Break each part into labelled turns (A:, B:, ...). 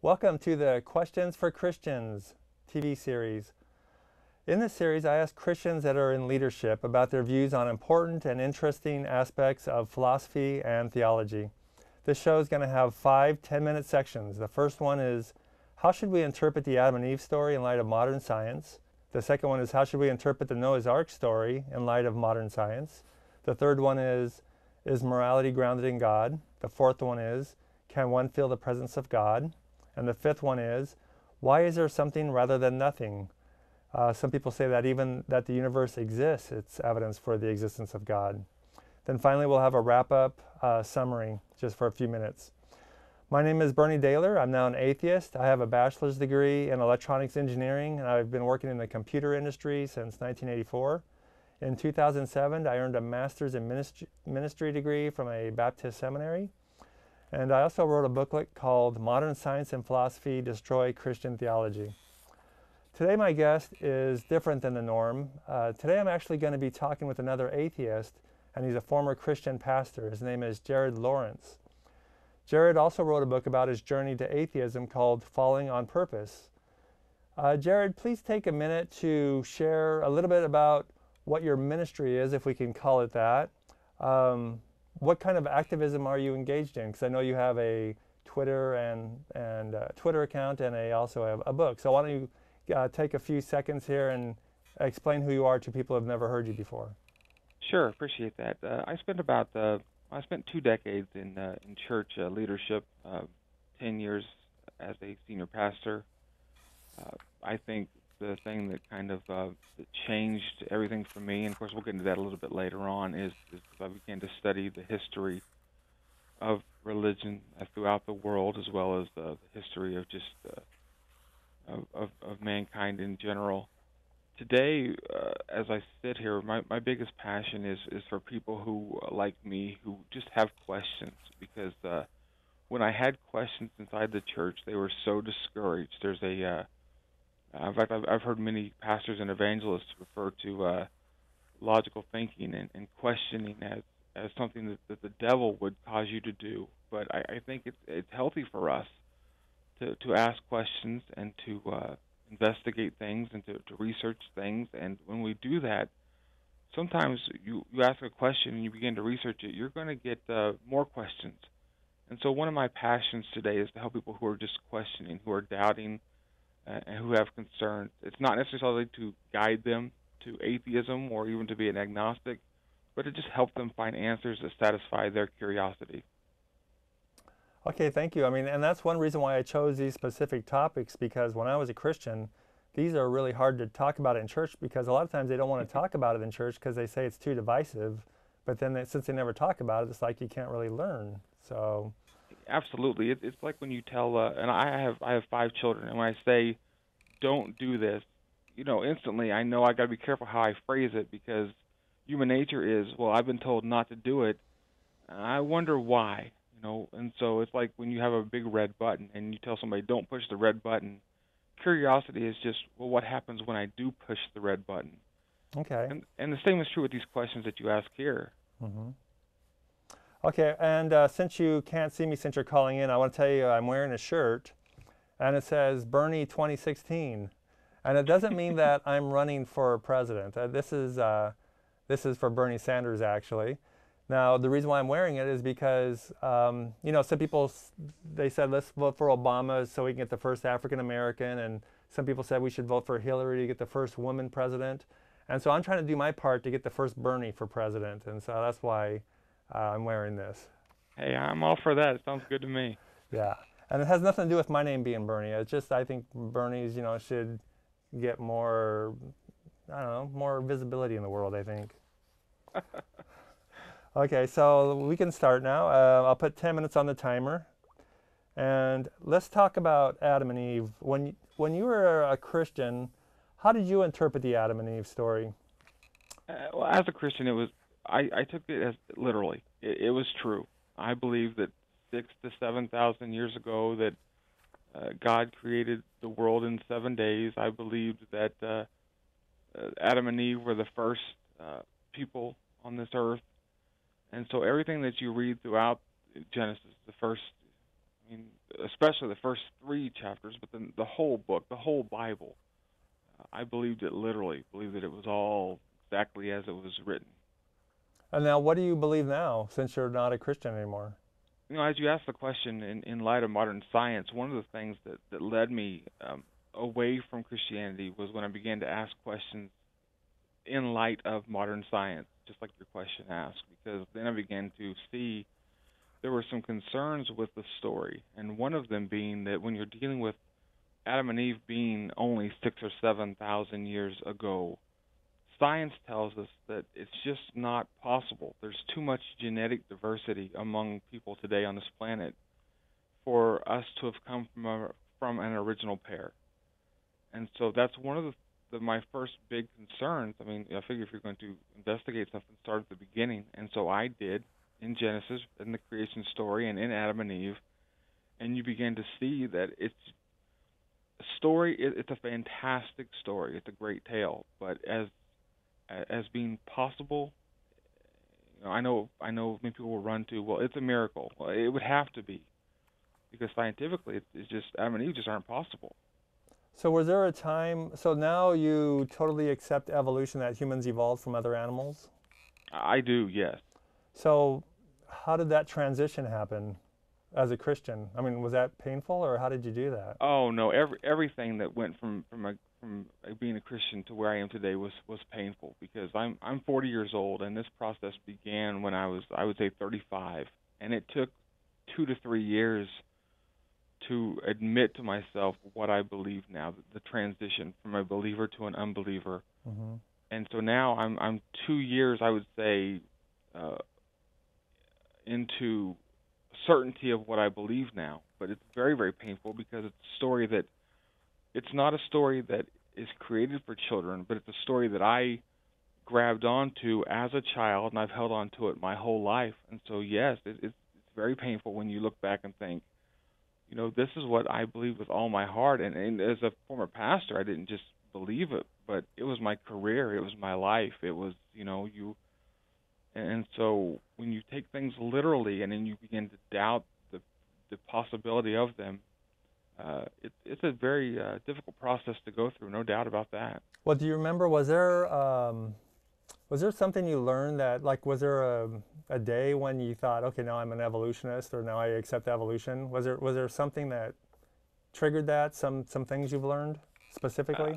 A: Welcome to the Questions for Christians TV series. In this series, I ask Christians that are in leadership about their views on important and interesting aspects of philosophy and theology. This show is going to have 5 10-minute sections. The first one is, how should we interpret the Adam and Eve story in light of modern science? The second one is, how should we interpret the Noah's Ark story in light of modern science? The third one is morality grounded in God? The fourth one is, can one feel the presence of God? And the fifth one is, why is there something rather than nothing? Some people say that even that the universe exists, it's evidence for the existence of God. Then finally, we'll have a wrap-up summary just for a few minutes. My name is Bernie Dehler. I'm now an atheist. I have a bachelor's degree in electronics engineering, and I've been working in the computer industry since 1984. In 2007, I earned a master's in ministry degree from a Baptist seminary. And I also wrote a booklet called Modern Science and Philosophy Destroy Christian Theology. Today my guest is different than the norm. Today I'm actually going to be talking with another atheist, and he's a former Christian pastor. His name is Jerod Lawrence. Jerod also wrote a book about his journey to atheism called Falling on Purpose. Jerod, please take a minute to share a little bit about what your ministry is, if we can call it that. What kind of activism are you engaged in? Because I know you have a Twitter and Twitter account, and also have a book. So why don't you take a few seconds here and explain who you are to people who have never heard you before?
B: Sure, appreciate that. I spent 2 decades in church leadership, 10 years as a senior pastor. I think the thing that kind of that changed everything for me, and of course we'll get into that a little bit later on, is I began to study the history of religion throughout the world, as well as the history of just of mankind in general. Today, as I sit here, my biggest passion is for people who, like me, who just have questions, because when I had questions inside the church, they were so discouraged. There's in fact, I've heard many pastors and evangelists refer to logical thinking and questioning as something that the devil would cause you to do. But I think it's healthy for us to ask questions and to investigate things and to research things. And when we do that, sometimes you ask a question and you begin to research it, you're going to get more questions. And so one of my passions today is to help people who are just questioning, who are doubting, and who have concerns. It's not necessarily to guide them to atheism or even to be an agnostic, but to just help them find answers that satisfy their curiosity.
A: Okay, thank you. I mean, and that's one reason why I chose these specific topics, because when I was a Christian, these are really hard to talk about in church, because a lot of times they don't want to talk about it in church because they say it's too divisive. But then since they never talk about it, it's like you can't really learn. So.
B: Absolutely. It's like when you tell, and I have 5 children, and when I say, don't do this, instantly I know I got to be careful how I phrase it, because human nature is, well, I've been told not to do it. I wonder why, and so it's like when you have a big red button and you tell somebody, don't push the red button. Curiosity is just, well, what happens when I do push the red button?
A: Okay.
B: And the same is true with these questions that you ask here.
A: Mm-hmm. Okay, and since you can't see me since you're calling in, I want to tell you I'm wearing a shirt, and it says Bernie 2016, and it doesn't mean that I'm running for president. This is for Bernie Sanders, actually. Now, the reason why I'm wearing it is because some people, they said let's vote for Obama so we can get the first African American, and some people said we should vote for Hillary to get the first woman president, and so I'm trying to do my part to get the first Bernie for president, and so that's why I'm wearing this.
B: Hey, I'm all for that. It sounds good to me.
A: Yeah, and it has nothing to do with my name being Bernie. It's just I think Bernies, should get more, more visibility in the world, I think. Okay, so we can start now. I'll put 10 minutes on the timer, and let's talk about Adam and Eve. When you were a Christian, how did you interpret the Adam and Eve story?
B: Well, as a Christian, I took it as literally. It was true. I believe that 6,000 to 7,000 years ago that God created the world in 7 days. I believed that Adam and Eve were the first people on this earth. And so everything that you read throughout Genesis, the first especially the first 3 chapters, but then the whole book, the whole Bible. I believed it literally, believed that it was all exactly as it was written.
A: And now, what do you believe now, since you're not a Christian anymore?
B: You know, as you asked the question, in light of modern science, one of the things that led me away from Christianity was when I began to ask questions in light of modern science, just like your question asked, because then I began to see there were some concerns with the story, and one of them being that when you're dealing with Adam and Eve being only 6,000 or 7,000 years ago, science tells us that it's just not possible. There's too much genetic diversity among people today on this planet for us to have come from an original pair. And so that's one of my first big concerns. I mean, I figure if you're going to investigate something, start at the beginning. And so I did in Genesis, in the creation story, and in Adam and Eve. And you begin to see that it's a story. It's a fantastic story. It's a great tale. But as being possible, you know, I know many people will run to, well, it's a miracle. Well, it would have to be, because scientifically, it's just Adam and Eve just aren't possible.
A: So was there a time, so now you totally accept evolution, that humans evolved from other animals?
B: I do, yes.
A: So how did that transition happen as a Christian? I mean, was that painful, or how did you do that?
B: Oh no, everything that went from being a Christian to where I am today was painful, because I'm 40 years old, and this process began when I would say 35, and it took 2 to 3 years to admit to myself what I believe now, the transition from a believer to an unbeliever.
A: Mm-hmm.
B: And so now I'm 2 years, I would say, into certainty of what I believe now. But it's very, very painful, because it's a story that, it's not a story that is created for children, but it's a story that I grabbed onto as a child, and I've held on to it my whole life. And so yes, it's very painful when you look back and think, you know, this is what I believe with all my heart. And as a former pastor, I didn't just believe it, but it was my career, it was my life, it was, you know, and so when you take things literally and then you begin to doubt the possibility of them, it's a very difficult process to go through, no doubt about that.
A: Well, do you remember, was there something you learned that, like, was there a day when you thought, okay, now I'm an evolutionist, or now I accept evolution? Was there something that triggered that, some things you've learned specifically?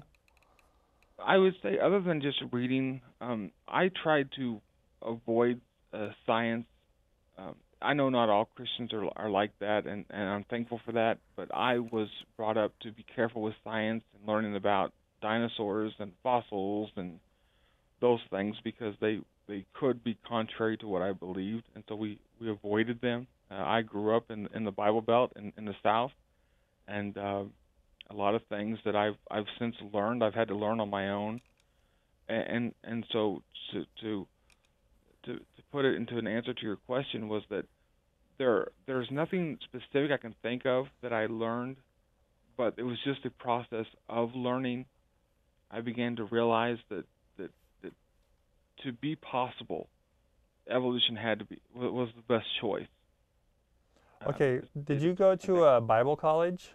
B: I would say, other than just reading, I tried to avoid science. I know not all Christians are like that, and I'm thankful for that, but I was brought up to be careful with science and learning about dinosaurs and fossils and those things, because they could be contrary to what I believed, and so we avoided them. I grew up in the Bible Belt in the South, and a lot of things that I've since learned, I've had to learn on my own, and so to put it into an answer to your question, was that there's nothing specific I can think of that I learned, but it was just a process of learning. I began to realize that to be possible, evolution was the best choice.
A: Okay, did you go to a Bible college?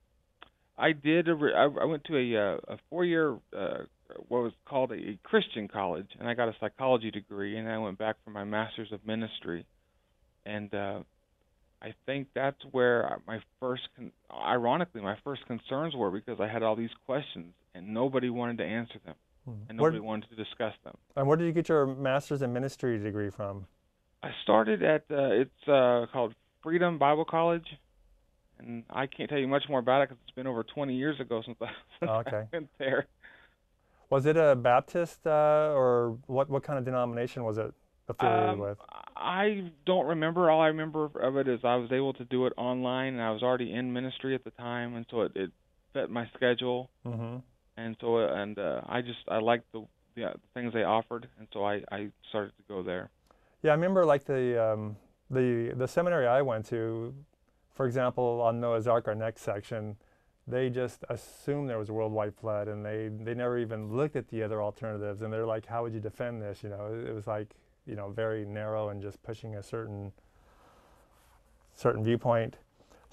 B: I did. I went to a 4-year what was called a Christian college, and I got a psychology degree, and I went back for my master's of ministry, and I think that's where ironically, my first concerns were, because I had all these questions, and nobody wanted to answer them, and nobody wanted to discuss them.
A: And where did you get your master's in ministry degree from?
B: I started at it's called Freedom Bible College, and I can't tell you much more about it because it's been over 20 years ago since I went there.
A: Was it a Baptist or what kind of denomination was it affiliated with?
B: I don't remember. All I remember of it is I was able to do it online, and I was already in ministry at the time, and so it fit my schedule.
A: Mm-hmm.
B: And so I liked the things they offered, and so I started to go there.
A: Yeah, I remember, like, the seminary I went to, for example, on Noah's Ark, our next section, they just assumed there was a worldwide flood, and they never even looked at the other alternatives, and they're like, how would you defend this? You know, it was like, you know, very narrow and just pushing a certain viewpoint.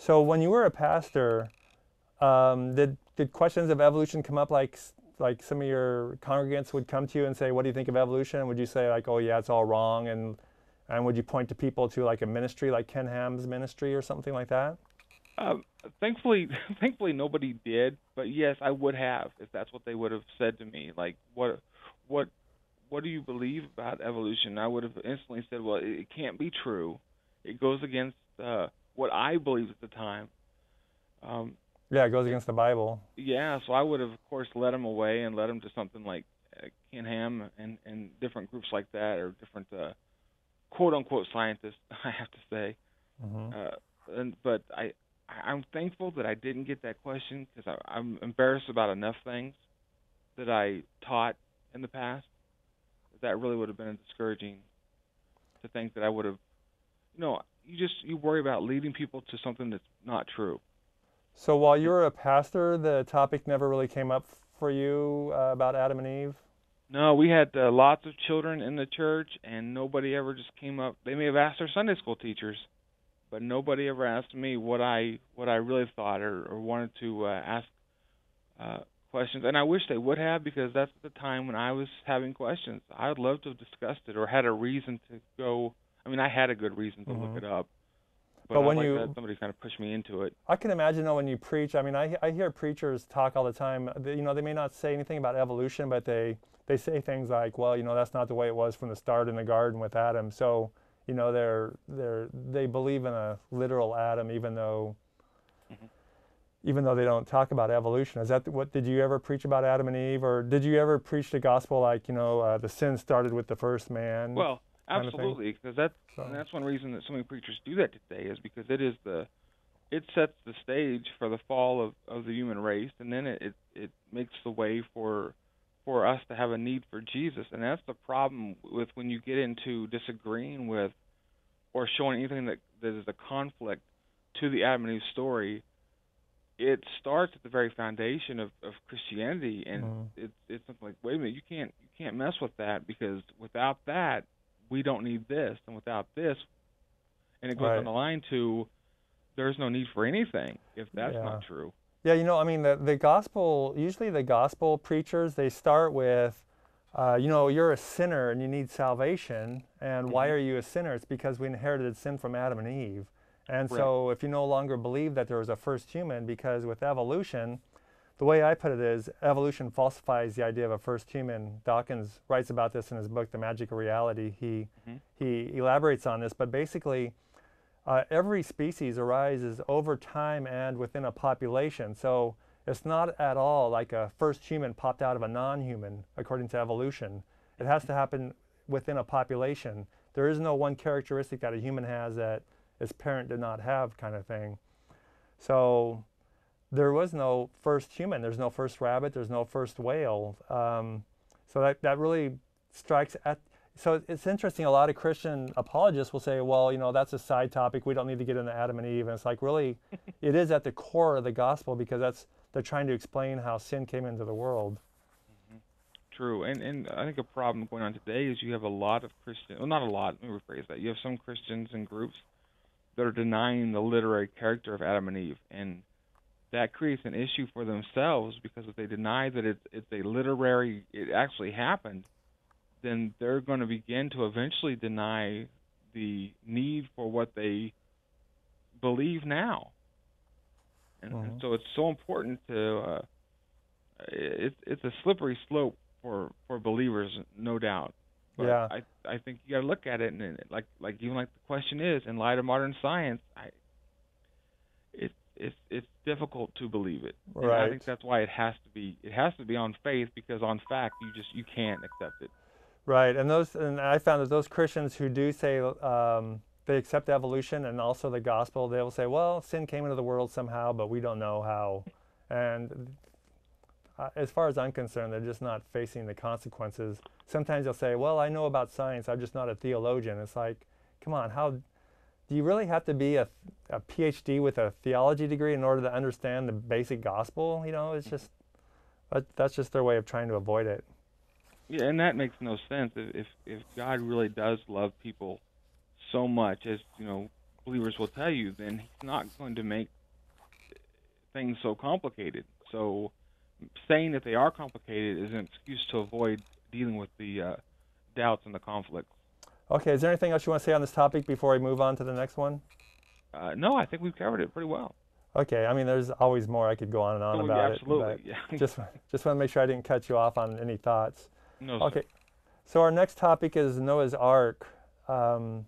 A: So when you were a pastor, did questions of evolution come up like some of your congregants would come to you and say, what do you think of evolution? And would you say like, oh yeah, it's all wrong? And would you point to people to like a ministry like Ken Ham's ministry or something like that?
B: Thankfully, thankfully nobody did. But yes, I would have if that's what they would have said to me. Like, what, what do you believe about evolution? I would have instantly said, well, it can't be true. It goes against what I believed at the time.
A: Yeah, it goes against the Bible.
B: Yeah, so I would have, of course, led them away and led them to something like Ken Ham and different groups like that, or different quote-unquote scientists, I have to say. But I'm thankful that I didn't get that question, because I'm embarrassed about enough things that I taught in the past. That really would have been discouraging to think that I would have, you worry about leading people to something that's not true.
A: So while you were a pastor, the topic never really came up for you about Adam and Eve?
B: No, we had lots of children in the church, and nobody ever just came up. They may have asked their Sunday school teachers, but nobody ever asked me what I really thought, or wanted to ask questions. And I wish they would have, because that's the time when I was having questions. I would love to have discussed it or had a reason to go. I mean, I had a good reason to look it up. But when I'd like somebody kind of pushed me into it.
A: I can imagine though when you preach. I mean, I hear preachers talk all the time. They may not say anything about evolution, but they say things like, well, that's not the way it was from the start in the garden with Adam. So, they believe in a literal Adam, even though they don't talk about evolution. Is that what? Did you ever preach about Adam and Eve, or did you ever preach the gospel like the sin started with the first man?
B: Well, absolutely, because that's one reason that so many preachers do that today, is because it sets the stage for the fall of the human race, and then it makes the way for us to have a need for Jesus. And that's the problem with when you get into disagreeing with or showing anything that is a conflict to the Adam and Eve story. It starts at the very foundation of Christianity, and it's something like, wait a minute, you can't mess with that, because without that, we don't need this, and without this, and it goes on the line to, there's no need for anything if that's not true.
A: Yeah, I mean, the gospel, usually the gospel preachers, they start with, you're a sinner and you need salvation, and why are you a sinner? It's because we inherited sin from Adam and Eve. And so if you no longer believe that there was a first human, because with evolution, the way I put it is, evolution falsifies the idea of a first human. Dawkins writes about this in his book, The Magic of Reality. He elaborates on this, but basically, every species arises over time and within a population. So it's not at all like a first human popped out of a non-human, according to evolution. It has to happen within a population. There is no one characteristic that a human has that its parent did not have, kind of thing. So there was no first human. There's no first rabbit. There's no first whale. So that really strikes at. So it's interesting. A lot of Christian apologists will say, well, that's a side topic. We don't need to get into Adam and Eve. And it's like, really, it is at the core of the gospel, because they're trying to explain how sin came into the world.
B: True. And I think a problem going on today is you have a lot of Christians, well, not a lot, let me rephrase that. You have some Christians and groups that are denying the literary character of Adam and Eve. And that creates an issue for themselves, because if they deny that it's a literary, it actually happened, then they're going to begin to eventually deny the need for what they believe now. And so it's so important to, it's a slippery slope for believers, no doubt. But I think you got to look at it, and like even like the question is, in light of modern science, it's difficult to believe it. And I think that's why it has to be on faith, because on fact you can't accept it.
A: Right, and I found that those Christians who do say they accept evolution and also the gospel, they will say, well, sin came into the world somehow, but we don't know how. And as far as I'm concerned, they're just not facing the consequences. Sometimes they'll say, well, I know about science, I'm just not a theologian. It's like, come on, how do you really have to be a PhD with a theology degree in order to understand the basic gospel? It's just, that's just their way of trying to avoid it.
B: Yeah, and that makes no sense. If God really does love people so much, as believers will tell you, then he's not going to make things so complicated. So saying that they are complicated is an excuse to avoid dealing with the doubts and the conflicts.
A: Okay, is there anything else you want to say on this topic before we move on to the next one?
B: No, I think we've covered it pretty well.
A: Okay, I mean, there's always more. I could go on and on about
B: absolutely,
A: it.
B: Yeah.
A: just want to make sure I didn't cut you off on any thoughts.
B: No,
A: okay,
B: sir.
A: So our next topic is Noah's Ark. How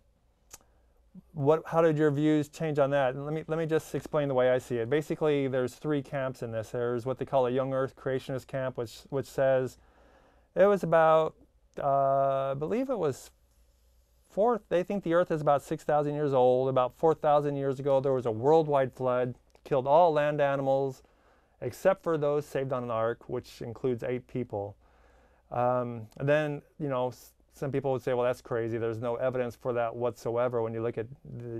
A: did your views change on that? And let me just explain the way I see it. Basically, there's three camps in this. There's what they call a young Earth creationist camp, which says it was about, I believe it was they think the Earth is about 6,000 years old. About 4,000 years ago, there was a worldwide flood, killed all land animals, except for those saved on an ark, which includes 8 people. And then, some people would say, well, that's crazy. There's no evidence for that whatsoever when you look at the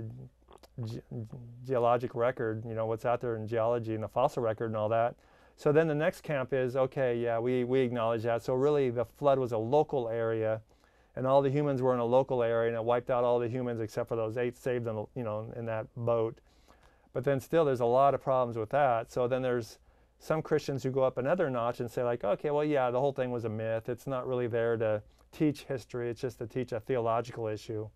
A: geologic record, what's out there in geology and the fossil record and all that. So then the next camp is, okay, yeah, we acknowledge that. So really the flood was a local area, and all the humans were in a local area, and it wiped out all the humans except for those 8 saved in, in that boat. But then still there's a lot of problems with that. So then there's some Christians who go up another notch and say, like, okay, well, yeah, the whole thing was a myth. It's not really there to teach history. It's just to teach a theological issue,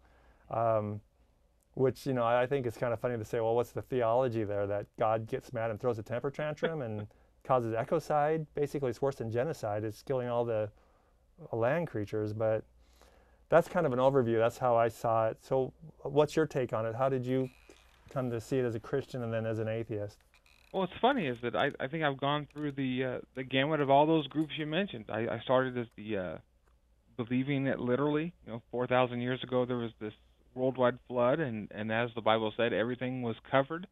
A: which, I think it's kind of funny to say, well, what's the theology there, that God gets mad and throws a temper tantrum and causes ecocide? Basically, it's worse than genocide. It's killing all the land creatures. But that's kind of an overview. That's how I saw it. So what's your take on it? How did you come to see it as a Christian and then as an atheist?
B: Well, what's funny is that I think I've gone through the gamut of all those groups you mentioned. I started as the believing it literally. 4,000 years ago there was this worldwide flood, and as the Bible said, everything was covered,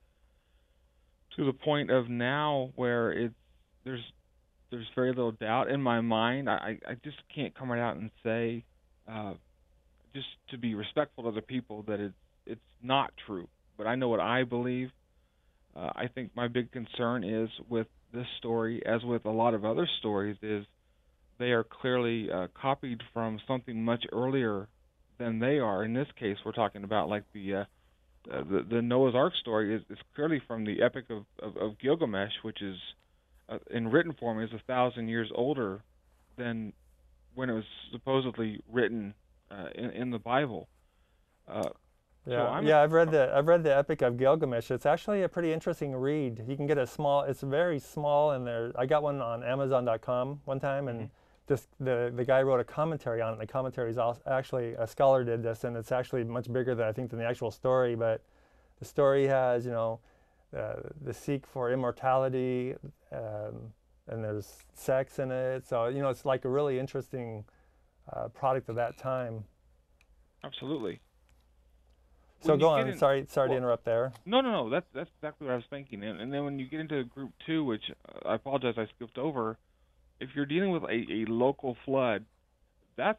B: to the point of now where there's very little doubt in my mind. I just can't come right out and say, just to be respectful to other people, that it's not true. But I know what I believe. I think my big concern is with this story, as with a lot of other stories, is they are clearly copied from something much earlier than they are. In this case, we're talking about like the Noah's Ark story is clearly from the Epic of Gilgamesh, which is in written form is 1,000 years older than when it was supposedly written in the Bible.
A: I've read the Epic of Gilgamesh. It's actually a pretty interesting read. You can get it's very small, and I got one on Amazon.com one time, and the guy wrote a commentary on it. The commentary is actually, a scholar did this, and it's actually much bigger than the actual story. But the story has, the seek for immortality, and there's sex in it. So it's like a really interesting product of that time.
B: Absolutely.
A: So go on. Sorry to interrupt there.
B: No. That's exactly what I was thinking. And then when you get into group 2, which I apologize I skipped over, if you're dealing with a local flood, I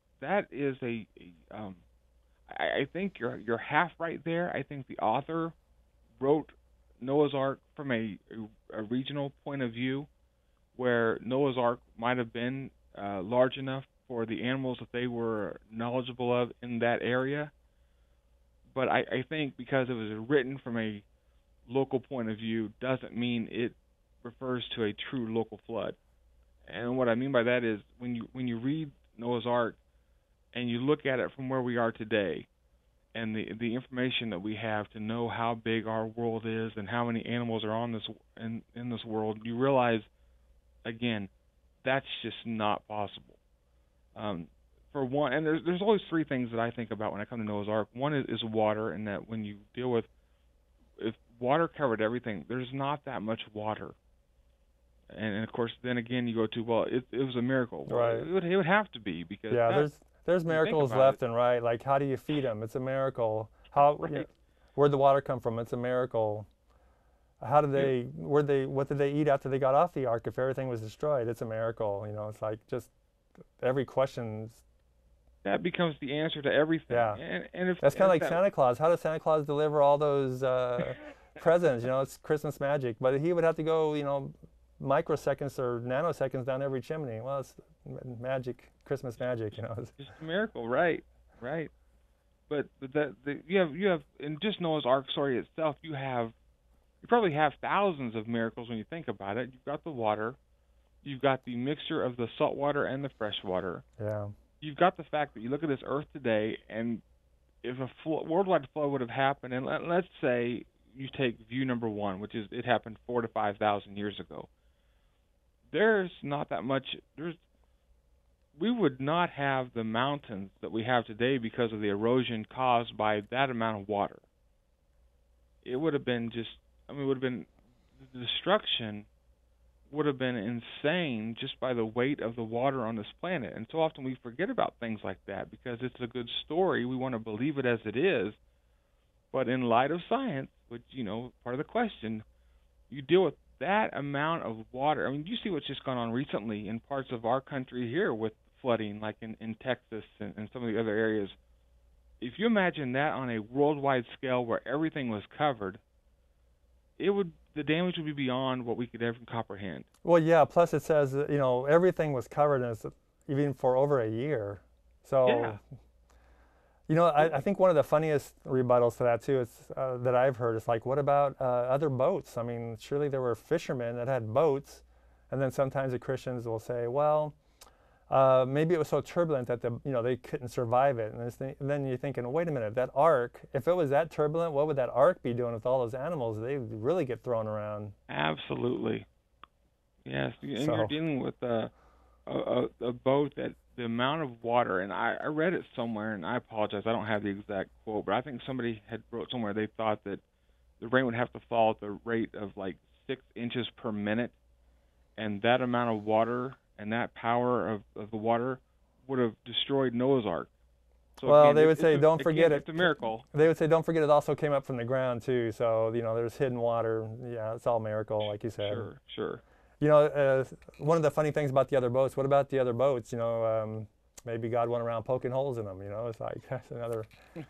B: think you're half right there. I think the author wrote Noah's Ark from a regional point of view, where Noah's Ark might have been large enough for the animals that they were knowledgeable of in that area. But I think because it was written from a local point of view doesn't mean it refers to a true local flood. And what I mean by that is when you read Noah's Ark and you look at it from where we are today, and the information that we have to know how big our world is and how many animals are on in this world, you realize, again, that's just not possible. For one, and there's always 3 things that I think about when I come to Noah's Ark. One is water, and that when you deal with, if water covered everything, there's not that much water. And of course, then again, you go to, well, it was a miracle.
A: Right.
B: It would have to be, because
A: there's miracles left and right. Like, how do you feed them? It's a miracle. Where'd the water come from? It's a miracle. How did what did they eat after they got off the ark if everything was destroyed? It's a miracle. It's like just every question.
B: That becomes the answer to everything.
A: Yeah.
B: And
A: that's kind of like Santa Claus. How does Santa Claus deliver all those presents? It's Christmas magic. But he would have to go, microseconds or nanoseconds down every chimney. Well, it's magic, Christmas magic.
B: It's just a miracle, right? you have in just Noah's Ark story itself, you probably have thousands of miracles when you think about it. You've got the water, you've got the mixture of the salt water and the fresh water.
A: Yeah.
B: You've got the fact that you look at this earth today, and if a worldwide flood would have happened, and let's say you take view number one, which is it happened 4,000 to 5,000 years ago. There's not that much. We would not have the mountains that we have today because of the erosion caused by that amount of water. It would have been the destruction would have been insane just by the weight of the water on this planet. And so often we forget about things like that because it's a good story. We want to believe it as it is. But in light of science, which, part of the question, you deal with that amount of water. I mean, you see what's just gone on recently in parts of our country here with flooding, like in Texas and some of the other areas. If you imagine that on a worldwide scale where everything was covered, the damage would be beyond what we could ever comprehend.
A: Well, yeah, plus it says, everything was covered even for over a year. So,
B: yeah.
A: I think one of the funniest rebuttals to that, too, is that I've heard is like, what about other boats? I mean, surely there were fishermen that had boats. And then sometimes the Christians will say, well, maybe it was so turbulent that they couldn't survive it. And then you're thinking, wait a minute, that ark, if it was that turbulent, what would that ark be doing with all those animals? They really get thrown around.
B: Absolutely. Yes, and you're dealing with a boat that the amount of water, and I read it somewhere, and I apologize, I don't have the exact quote, but I think somebody had wrote somewhere they thought that the rain would have to fall at the rate of like 6 inches per minute, and that amount of water and that power of the water would have destroyed Noah's Ark. So
A: well,
B: again,
A: they would say, don't forget it.
B: It's a miracle.
A: They would say, don't forget it also came up from the ground too. So, there's hidden water. Yeah, it's all a miracle, like you said.
B: Sure.
A: One of the funny things about the other boats, what about the other boats? Maybe God went around poking holes in them, it's like, that's another.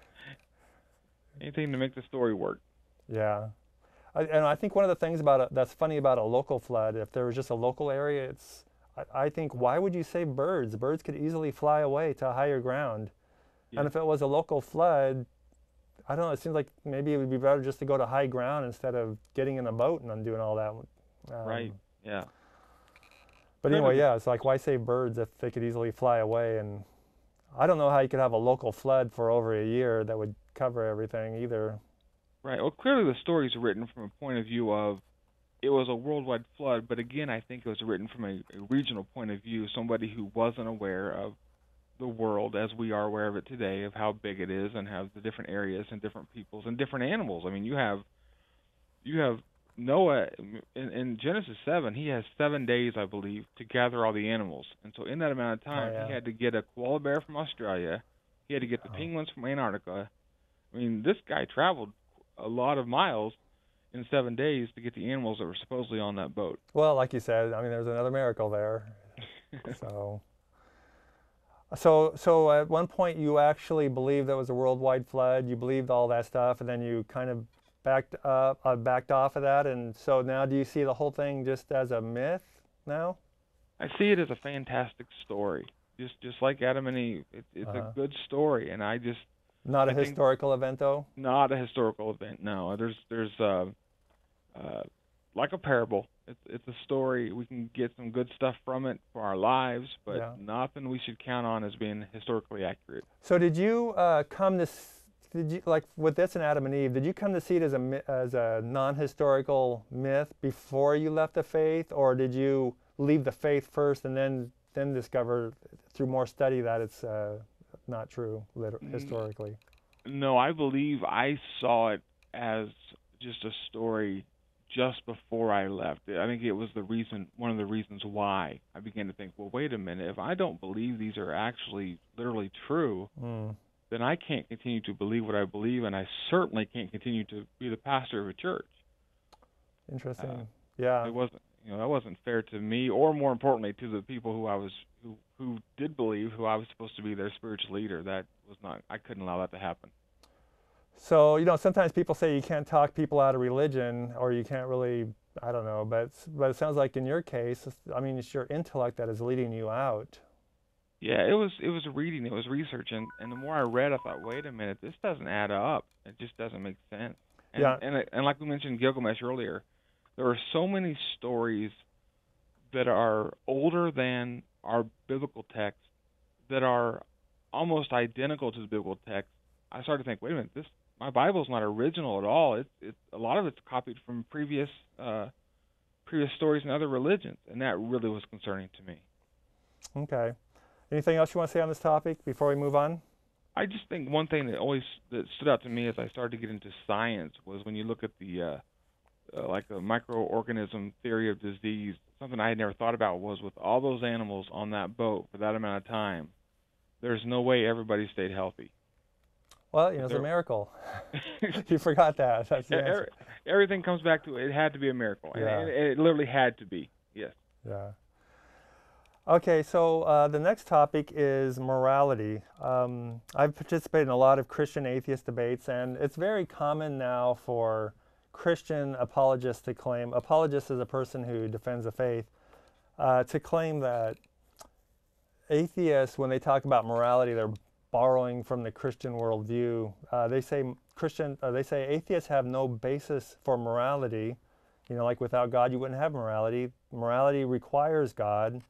B: Anything to make the story work.
A: Yeah. And I think one of the things that's funny about a local flood, if there was just a local area, I think, why would you save birds? Birds could easily fly away to higher ground. Yeah. And if it was a local flood, I don't know, it seems like maybe it would be better just to go to high ground instead of getting in a boat and doing all that.
B: Right, yeah.
A: But anyway, it's like, why save birds if they could easily fly away? And I don't know how you could have a local flood for over a year that would cover everything either.
B: Right, well, clearly the story is written from a point of view of it was a worldwide flood, but again, I think it was written from a regional point of view, somebody who wasn't aware of the world as we are aware of it today, of how big it is and how the different areas and different peoples and different animals. I mean, you have Noah in Genesis 7, he has 7 days, I believe, to gather all the animals. And so in that amount of time, he had to get a koala bear from Australia. He had to get the penguins from Antarctica. I mean, this guy traveled a lot of miles in 7 days to get the animals that were supposedly on that boat.
A: Well, like you said, I mean, there's another miracle there. So at one point you actually believed there was a worldwide flood. You believed all that stuff, and then you kind of backed off of that. And so now, do you see the whole thing just as a myth now?
B: I see it as a fantastic story, just like Adam and Eve. It's a good story, and I just.
A: Not a historical event, though?
B: Not a historical event, no. There's like a parable. It's a story. We can get some good stuff from it for our lives, but nothing we should count on as being historically accurate.
A: So did you like with this and Adam and Eve, did you come to see it as a non-historical myth before you left the faith, or did you leave the faith first and then discover through more study that it's not true historically?
B: No, I believe I saw it as just a story just before I left. I think it was one of the reasons why I began to think, well, wait a minute, if I don't believe these are actually literally true, then I can't continue to believe what I believe, and I certainly can't continue to be the pastor of a church.
A: Interesting. Yeah.
B: It wasn't, that wasn't fair to me, or more importantly, to the people who did believe, who I was supposed to be their spiritual leader. That was not. I couldn't allow that to happen.
A: So, sometimes people say you can't talk people out of religion, or you can't really, I don't know, but it sounds like in your case, I mean, it's your intellect that is leading you out.
B: Yeah, it was reading, it was research, and the more I read, I thought, wait a minute, this doesn't add up. It just doesn't make sense. And
A: Yeah.
B: and like we mentioned Gilgamesh earlier, there are so many stories that are older than our biblical text that are almost identical to the biblical text. I started to think, wait a minute, this my Bible's not original at all. It's a lot of it's copied from previous stories in other religions, and that really was concerning to me.
A: Okay. Anything else you want to say on this topic before we move on?
B: I just think one thing that stood out to me as I started to get into science was when you look at the like the microorganism theory of disease. Something I had never thought about was with all those animals on that boat for that amount of time, there's no way everybody stayed healthy.
A: Well,
B: If
A: it's a
B: there,
A: miracle. You forgot that. That's the answer.
B: everything comes back to it had to be a miracle, and
A: Yeah.
B: it literally had to be. Yes.
A: Yeah. Okay, so the next topic is morality. I've participated in a lot of Christian atheist debates, and it's very common now for Christian apologists to claim, apologist is a person who defends the faith, to claim that atheists, when they talk about morality, they're borrowing from the Christian worldview. They say atheists have no basis for morality. You know, like without God, you wouldn't have morality. Morality requires God.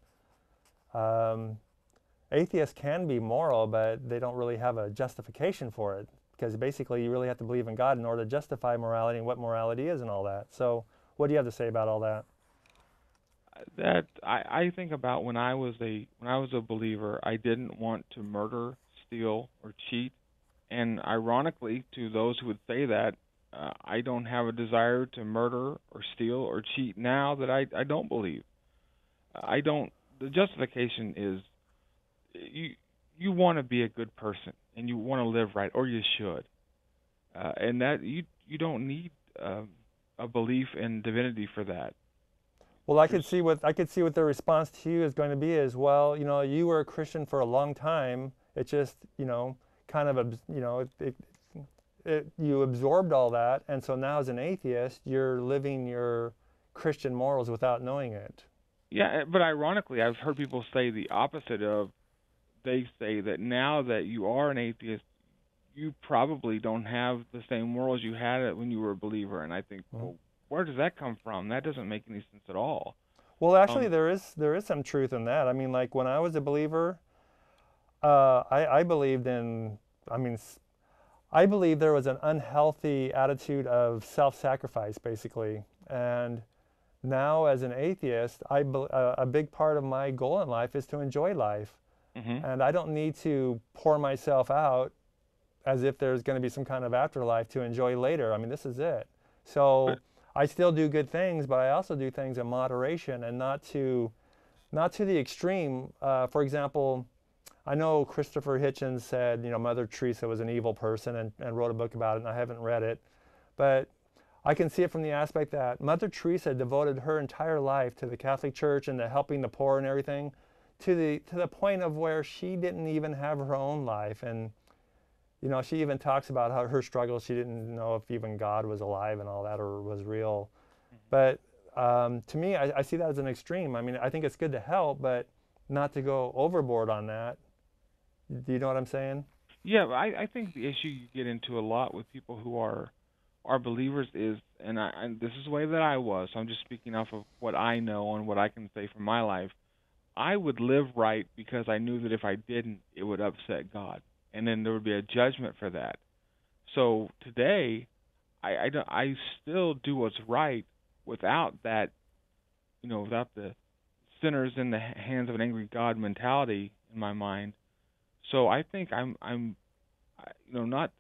A: Um, Atheists can be moral, but they don't really have a justification for it, because basically you really have to believe in God in order to justify morality and what morality is and all that. So, what do you have to say about all that?
B: That I think about when I was a believer, I didn't want to murder, steal, or cheat. And ironically, to those who would say that, I don't have a desire to murder or steal or cheat now that I don't believe. I don't. The justification is you want to be a good person and you want to live right, or you should, and that you don't need a belief in divinity for that.
A: Well,
B: There's
A: I could see what their response to you is going to be is, well, you know, you were a Christian for a long time. It just, you know, kind of, you know, you absorbed all that, and so now as an atheist, you're living your Christian morals without knowing it.
B: Yeah, but ironically, I've heard people say the opposite of. They say that now that you are an atheist, you probably don't have the same morals you had when you were a believer. And I think,
A: Mhm.
B: well, where does that come from? That doesn't make any sense at all.
A: Well, actually,
B: Um,
A: there is some truth in that. I mean, like when I was a believer, I believed in. I mean, I believe there was an unhealthy attitude of self-sacrifice, basically. And now, as an atheist, a big part of my goal in life is to enjoy life,
B: hmm
A: and I don't need to pour myself out as if there's going to be some kind of afterlife to enjoy later. I mean, this is it.
B: But
A: So I still do good things, but I also do things in moderation and not to the extreme. For example, I know Christopher Hitchens said, you know, Mother Teresa was an evil person and wrote a book about it, and I haven't read it. But I can see it from the aspect that Mother Teresa devoted her entire life to the Catholic Church and to helping the poor and everything, to the point of where she didn't even have her own life. And you know, she even talks about how her struggles. She didn't know if even God was alive and all that, or was real. But to me, I see that as an extreme. I mean, I think it's good to help, but not to go overboard on that. Do you know what I'm saying?
B: yeah, I think the issue you get into a lot with people who are believers is, and this is the way that I was. So I'm just speaking off of what I know and what I can say from my life. I would live right because I knew that if I didn't, it would upset God, and then there would be a judgment for that. So today, I still do what's right without that, without the sinners in the hands of an angry God mentality in my mind. So I think not,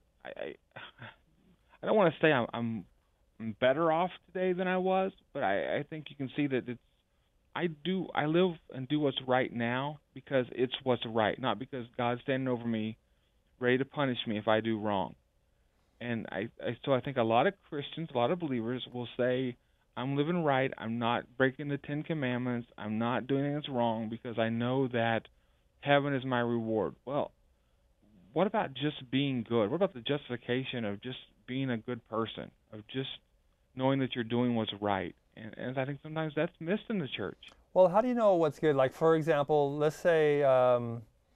B: I don't want to say I'm better off today than I was, but I think you can see that I live and do what's right now because it's what's right, not because God's standing over me, ready to punish me if I do wrong. And so I think a lot of Christians, a lot of believers will say, I'm living right, I'm not breaking the Ten Commandments, I'm not doing anything that's wrong because I know that heaven is my reward. Well, what about just being good? What about the justification of just being a good person, of just knowing that you're doing what's right? And I think sometimes that's missed in the church.
A: Well, how do you know what's good? Like, for example, let's say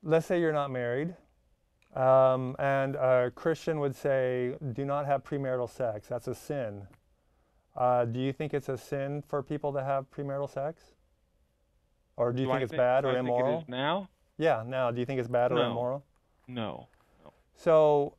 A: let's say you're not married, and a Christian would say, do not have premarital sex. That's a sin. Do you think it's a sin for people to have premarital sex? Or do you think it's bad or immoral?
B: Do I think it is now?
A: Yeah, now. Do you think it's bad or immoral?
B: No.
A: So,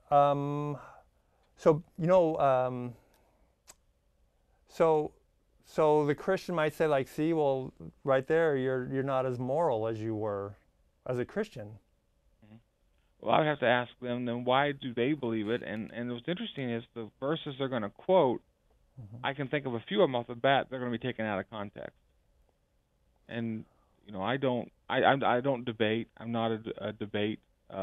A: so the Christian might say, like, see, well, right there, you're not as moral as you were as a Christian.
B: Well, I would have to ask them, then why do they believe it? And what's interesting is the verses they're going to quote, I can think of a few of them off the bat, they're going to be taken out of context. And, I don't debate. I'm not a debate.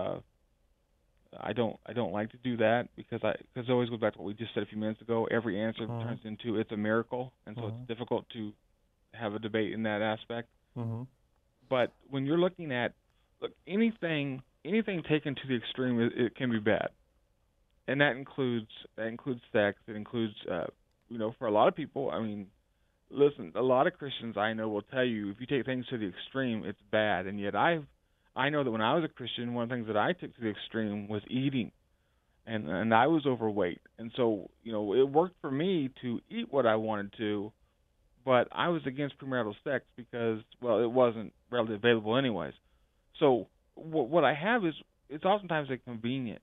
B: I don't like to do that because it always goes back to what we just said a few minutes ago. Every answer turns into it's a miracle, and so it's difficult to have a debate in that aspect. But when you're looking at anything taken to the extreme, it can be bad, and that includes sex. It includes for a lot of people. I mean, listen, a lot of Christians I know will tell you if you take things to the extreme, it's bad, and yet I know that when I was a Christian, one of the things that I took to the extreme was eating, and I was overweight, and so it worked for me to eat what I wanted to, but I was against premarital sex because it wasn't readily available anyways. So what I have is it's oftentimes a convenience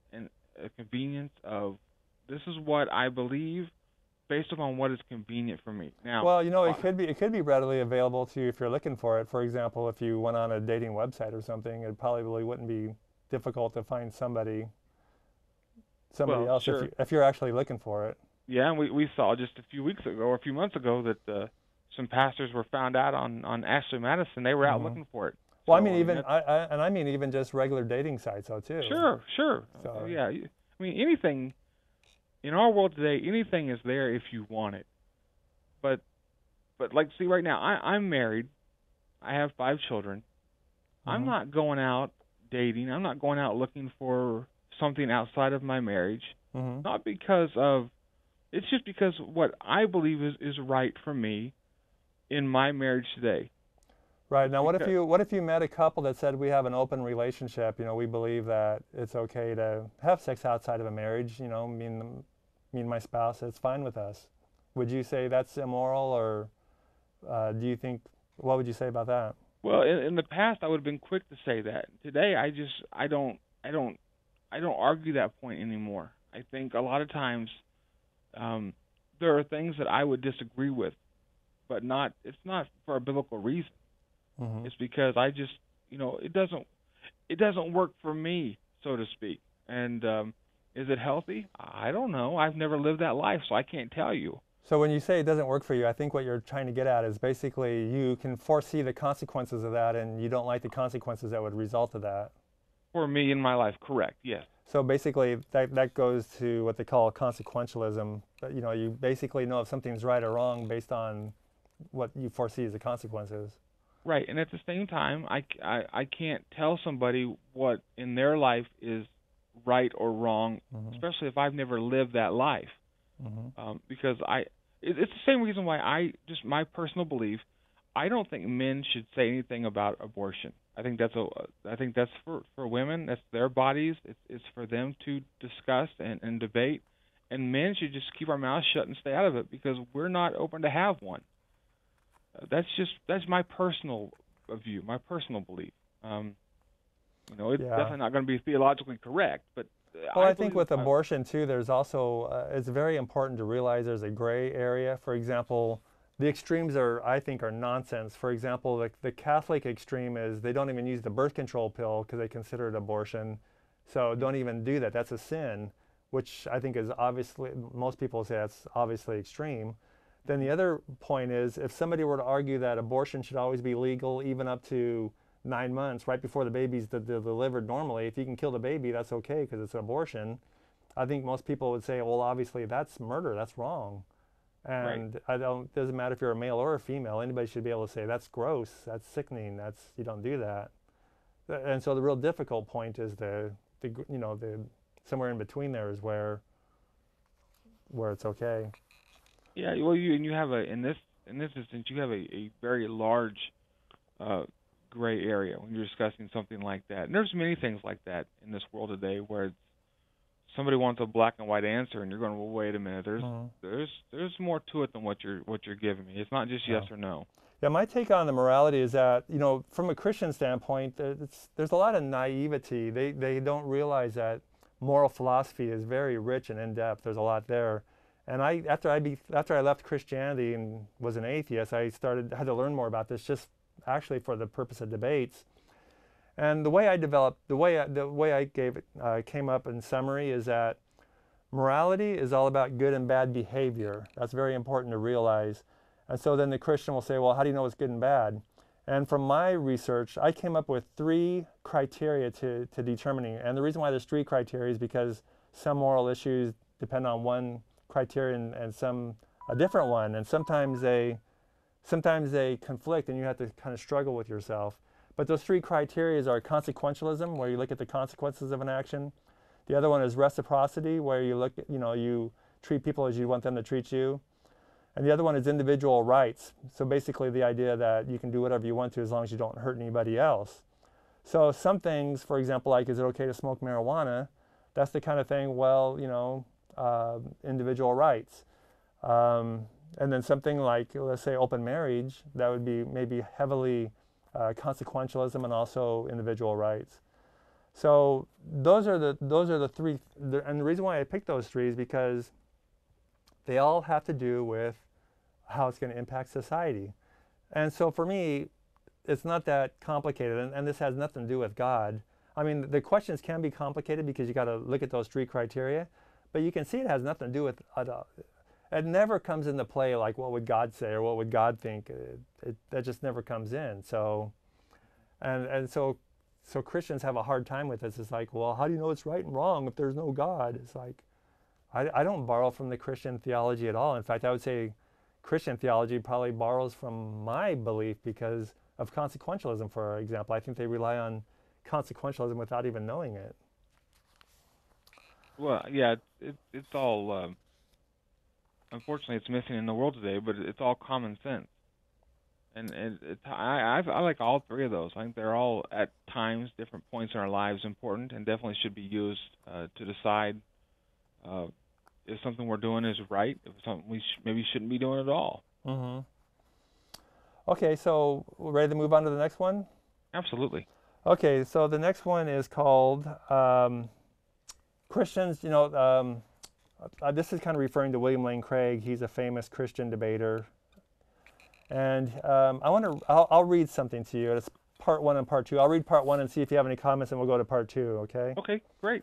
B: of this is what I believe based upon what is convenient for me. Now,
A: well, it could be readily available to you if you're looking for it. For example, if you went on a dating website or something, it probably wouldn't be difficult to find somebody else
B: sure.
A: if you're actually looking for it.
B: Yeah, and we saw just a few weeks ago or a few months ago that some pastors were found out on Ashley Madison. They were out looking for it.
A: Well, so, I mean even just regular dating sites though too.
B: Sure. So, yeah, I mean anything in our world today, anything is there if you want it. But like, see, right now I'm married. I have 5 children. I'm not going out dating. I'm not going out looking for something outside of my marriage. Not because of. It's just because what I believe is right for me in my marriage today.
A: Right. Now, what if you met a couple that said we have an open relationship? We believe that it's okay to have sex outside of a marriage. Me and my spouse, it's fine with us. Would you say that's immoral, or do you think? What would you say about that?
B: Well, in the past, I would have been quick to say that. Today, I don't argue that point anymore. I think a lot of times there are things that I would disagree with, but it's not for a biblical reason. It's because I just, it doesn't work for me, so to speak. And is it healthy? I don't know. I've never lived that life, so I can't tell you.
A: So when you say it doesn't work for you, I think what you're trying to get at is basically you can foresee the consequences of that, and you don't like the consequences that would result of that.
B: For me in my life, correct, yes.
A: So basically that goes to what they call consequentialism. You basically know if something's right or wrong based on what you foresee as the consequences.
B: Right, and at the same time, I can't tell somebody what in their life is right or wrong, especially if I've never lived that life. Because it's the same reason why my personal belief, I don't think men should say anything about abortion. I think that's for women. That's their bodies. It's for them to discuss and debate, and men should just keep our mouths shut and stay out of it because we're not open to have one. That's my personal view, my personal belief. It's definitely not going to be theologically correct, but
A: I think with abortion too, there's also it's very important to realize there's a gray area. For example, the extremes I think are nonsense. For example, the Catholic extreme is they don't even use the birth control pill because they consider it abortion. So don't even do that. That's a sin, which I think is obviously, most people say that's obviously extreme. Then the other point is if somebody were to argue that abortion should always be legal even up to 9 months, right before the baby's delivered normally, if you can kill the baby, that's okay because it's an abortion. I think most people would say, well, obviously that's murder, that's wrong. And it doesn't matter if you're a male or a female, anybody should be able to say that's gross, that's sickening, you don't do that. And so the real difficult point is the somewhere in between there is where it's okay.
B: Yeah, well, you have in this instance you have a very large gray area when you're discussing something like that. And there's many things like that in this world today where somebody wants a black and white answer, and you're going, well, wait a minute. There's more to it than what you're giving me. It's not just yes or no.
A: Yeah, my take on the morality is that, you know, from a Christian standpoint, there's a lot of naivety. They don't realize that moral philosophy is very rich and in-depth. There's a lot there. And after I left Christianity and was an atheist, I had to learn more about this, just actually for the purpose of debates. And the way I developed, the way I came up in summary is that morality is all about good and bad behavior. That's very important to realize. And so then the Christian will say, well, how do you know what's good and bad? And from my research, I came up with 3 criteria to determining. And the reason why there's 3 criteria is because some moral issues depend on one criterion and some a different one. And sometimes they conflict, and you have to kind of struggle with yourself. But those 3 criteria are consequentialism, where you look at the consequences of an action. The other one is reciprocity, where you look at, you treat people as you want them to treat you. And the other one is individual rights. So basically the idea that you can do whatever you want to as long as you don't hurt anybody else. So some things, for example, like, is it okay to smoke marijuana? That's the kind of thing, well, individual rights. And then something like, let's say, open marriage, that would be maybe heavily consequentialism and also individual rights. So those are the 3, and the reason why I picked those 3 is because they all have to do with how it's going to impact society. And so for me, it's not that complicated, and this has nothing to do with God. I mean, the questions can be complicated because you got to look at those 3 criteria, but you can see it has nothing to do with it never comes into play like what would God say or what would God think. That just never comes in. So, so Christians have a hard time with this. It's like, well, how do you know it's right and wrong if there's no God? It's like, I don't borrow from the Christian theology at all. In fact, I would say Christian theology probably borrows from my belief because of consequentialism, for example. I think they rely on consequentialism without even knowing it.
B: Well, yeah, it's all, unfortunately, it's missing in the world today, but it's all common sense. And I like all 3 of those. I think they're all, at times, different points in our lives, important and definitely should be used to decide if something we're doing is right, if it's something we maybe shouldn't be doing at all.
A: Mm-hmm. Okay, so we're ready to move on to the next one?
B: Absolutely.
A: Okay, so the next one is called Christians, this is kind of referring to William Lane Craig. He's a famous Christian debater. And I'll read something to you. It's part 1 and part 2. I'll read part 1 and see if you have any comments, and we'll go to part 2, okay?
B: Okay, great.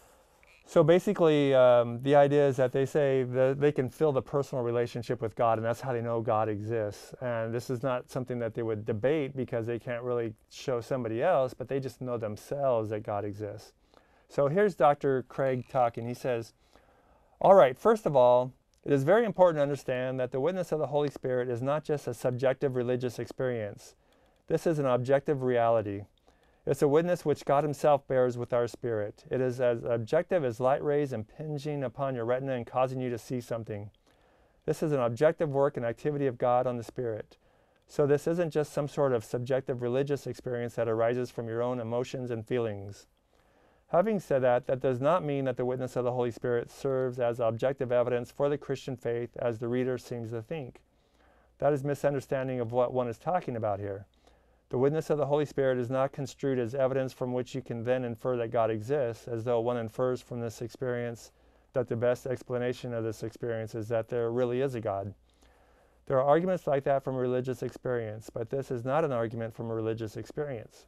A: So basically, the idea is that they say that they can feel the personal relationship with God, and that's how they know God exists. And this is not something that they would debate because they can't really show somebody else, but they just know themselves that God exists. So here's Dr. Craig talking. He says, all right, first of all, it is very important to understand that the witness of the Holy Spirit is not just a subjective religious experience. This is an objective reality. It's a witness which God Himself bears with our spirit. It is as objective as light rays impinging upon your retina and causing you to see something. This is an objective work and activity of God on the Spirit. So this isn't just some sort of subjective religious experience that arises from your own emotions and feelings. Having said that, that does not mean that the witness of the Holy Spirit serves as objective evidence for the Christian faith as the reader seems to think. That is misunderstanding of what one is talking about here. The witness of the Holy Spirit is not construed as evidence from which you can then infer that God exists, as though one infers from this experience that the best explanation of this experience is that there really is a God. There are arguments like that from religious experience, but this is not an argument from a religious experience.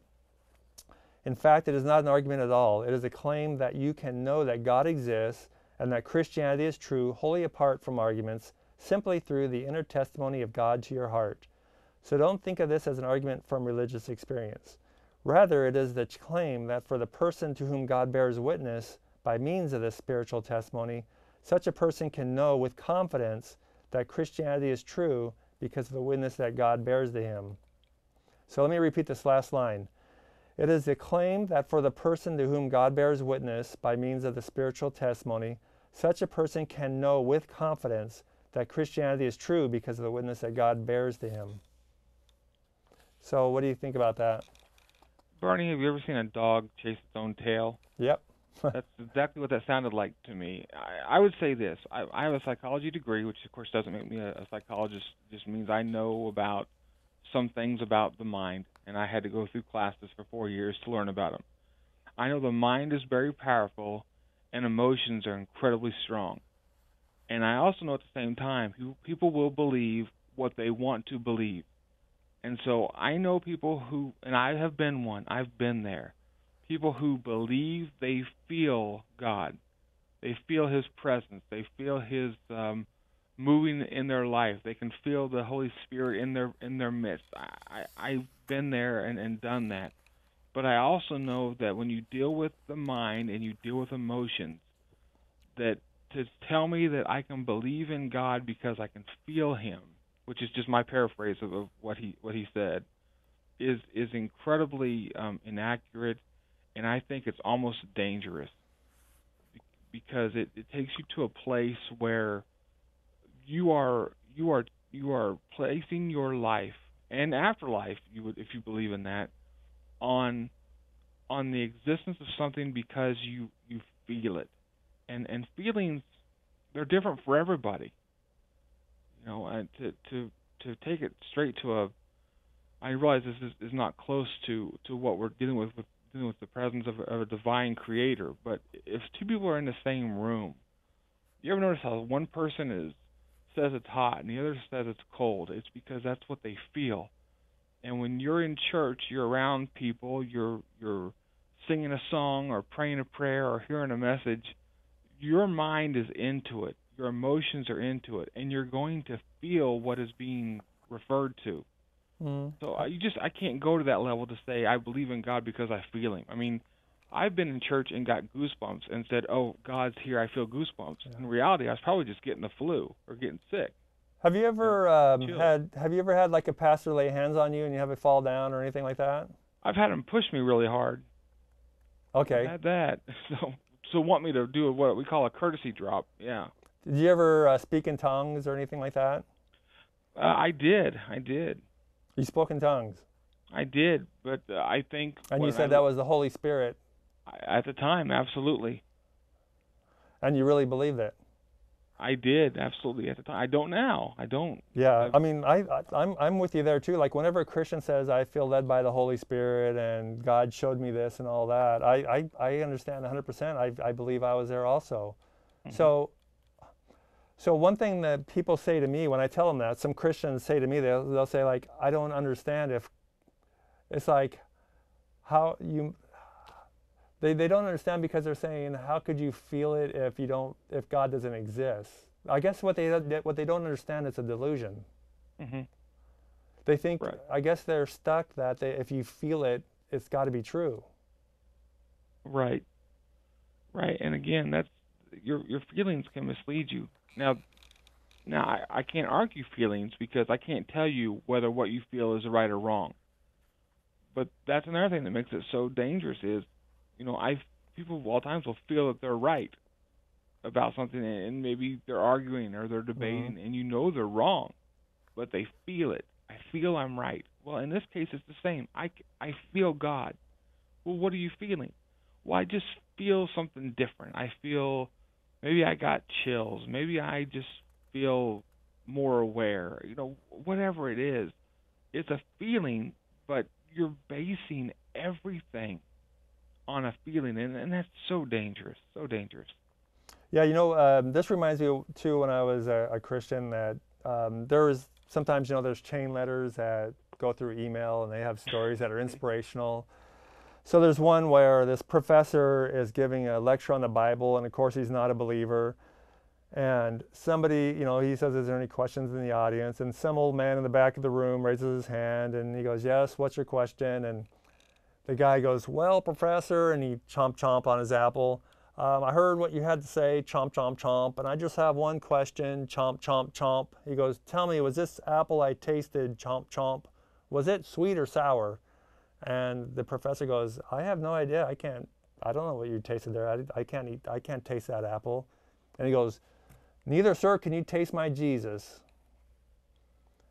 A: In fact, it is not an argument at all. It is a claim that you can know that God exists and that Christianity is true wholly apart from arguments, simply through the inner testimony of God to your heart. So don't think of this as an argument from religious experience. Rather, it is the claim that for the person to whom God bears witness by means of this spiritual testimony, such a person can know with confidence that Christianity is true because of the witness that God bears to him. So let me repeat this last line. It is the claim that for the person to whom God bears witness by means of the spiritual testimony, such a person can know with confidence that Christianity is true because of the witness that God bears to him. So what do you think about that?
B: Bernie, have you ever seen a dog chase its own tail?
A: Yep.
B: That's exactly what that sounded like to me. I would say this. I have a psychology degree, which of course doesn't make me a psychologist. It just means I know about some things about the mind, and I had to go through classes for 4 years to learn about them. I know the mind is very powerful, and emotions are incredibly strong. And I also know at the same time, people will believe what they want to believe. And so I know people who, and I have been one, I've been there, people who believe they feel God. They feel His presence. They feel His moving in their life. They can feel the Holy Spirit in their midst. I've been there and done that. But I also know that when you deal with the mind and you deal with emotions, that to tell me that I can believe in God because I can feel Him, which is just my paraphrase of what he said, is incredibly inaccurate, and I think it's almost dangerous because it takes you to a place where you are placing your life and afterlife, you would, if you believe in that, on the existence of something because you feel it, and feelings, they're different for everybody. You know, and to take it straight to I realize this is not close to what we're dealing with the presence of a divine creator. But if two people are in the same room, you ever notice how one person says it's hot and the other says it's cold? It's because that's what they feel. And when you're in church, you're around people, you're singing a song or praying a prayer or hearing a message, your mind is into it. Your emotions are into it, and you're going to feel what is being referred to. So I can't go to that level to say I believe in God because I feel Him. I mean, I've been in church and got goosebumps and said, "Oh, God's here. I feel goosebumps." Yeah. In reality, I was probably just getting the flu or getting sick.
A: Have you ever had like a pastor lay hands on you and you have it fall down or anything like that?
B: I've had him push me really hard.
A: Okay.
B: I've had that. So want me to do what we call a courtesy drop? Yeah.
A: Did you ever speak in tongues or anything like that?
B: I did.
A: You spoke in tongues?
B: I did, but I think...
A: And you said that was the Holy Spirit?
B: At the time, absolutely.
A: And you really believed it?
B: I did, absolutely, at the time. I don't now. I don't.
A: Yeah, I mean, I'm with you there too. Like whenever a Christian says, I feel led by the Holy Spirit and God showed me this and all that, I understand 100%. I believe I was there also. Mm-hmm. So one thing that people say to me when I tell them that, some Christians say to me, they'll say like, I don't understand if, it's like, how you, they don't understand because they're saying, how could you feel it if God doesn't exist? I guess what they don't understand is a delusion. Mm-hmm. They think, right. I guess they're stuck that if you feel it, it's got to be true.
B: Right. And again, that's your feelings can mislead you. Now I can't argue feelings because I can't tell you whether what you feel is right or wrong. But that's another thing that makes it so dangerous is, you know, people all times will feel that they're right about something, and maybe they're arguing or they're debating, and you know they're wrong, but they feel it. I feel I'm right. Well, in this case, it's the same. I feel God. Well, what are you feeling? Well, I just feel something different. I feel maybe I got chills. Maybe I just feel more aware. You know, whatever it is, it's a feeling, but you're basing everything on a feeling, and that's so dangerous, so dangerous.
A: Yeah, you know, this reminds me too when I was a Christian that there was sometimes, you know, there's chain letters that go through email and they have stories that are inspirational. So there's one where this professor is giving a lecture on the Bible, and of course he's not a believer. And somebody, you know, he says, is there any questions in the audience? And some old man in the back of the room raises his hand and he goes, yes, what's your question? And the guy goes, well, professor, and he chomp on his apple. I heard what you had to say, chomp, and I just have one question, chomp. He goes, tell me, was this apple I tasted, chomp, was it sweet or sour? And the professor goes, I have no idea. I don't know what you tasted there. I can't taste that apple. And he goes, neither, sir, can you taste my Jesus.